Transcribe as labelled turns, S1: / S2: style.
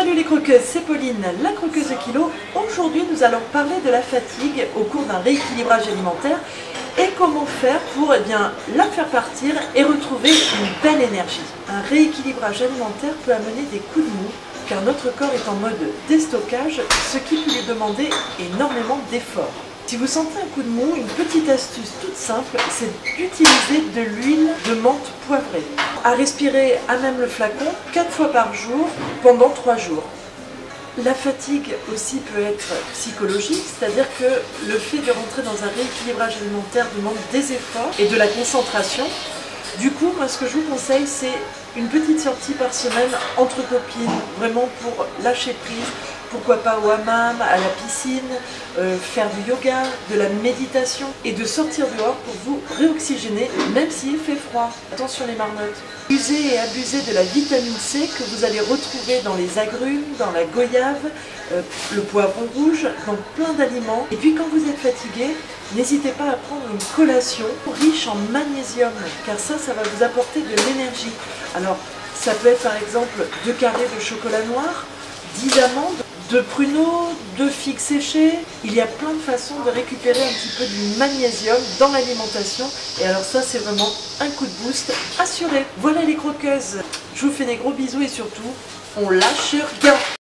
S1: Salut les croqueuses, c'est Pauline, la croqueuse de kilo. Aujourd'hui, nous allons parler de la fatigue au cours d'un rééquilibrage alimentaire et comment faire pour la faire partir et retrouver une belle énergie. Un rééquilibrage alimentaire peut amener des coups de mou car notre corps est en mode déstockage, ce qui peut lui demander énormément d'efforts. Si vous sentez un coup de mou, une petite astuce toute simple, c'est d'utiliser de l'huile de menthe poivrée. À respirer à même le flacon 4 fois par jour pendant 3 jours. La fatigue aussi peut être psychologique, c'est-à-dire que le fait de rentrer dans un rééquilibrage alimentaire demande des efforts et de la concentration. Du coup, moi ce que je vous conseille, c'est une petite sortie par semaine entre copines, vraiment pour lâcher prise. Pourquoi pas au hammam, à la piscine, faire du yoga, de la méditation et de sortir dehors pour vous réoxygéner même s'il fait froid. Attention les marmottes. Usez et abusez de la vitamine C que vous allez retrouver dans les agrumes, dans la goyave, le poivron rouge, dans plein d'aliments. Et puis quand vous êtes fatigué, n'hésitez pas à prendre une collation riche en magnésium car ça va vous apporter de l'énergie. Alors ça peut être par exemple 2 carrés de chocolat noir, 10 amandes, 2 pruneaux, 2 figues séchées. Il y a plein de façons de récupérer un petit peu du magnésium dans l'alimentation. Et alors ça, c'est vraiment un coup de boost assuré. Voilà les croqueuses. Je vous fais des gros bisous et surtout, on lâche rien.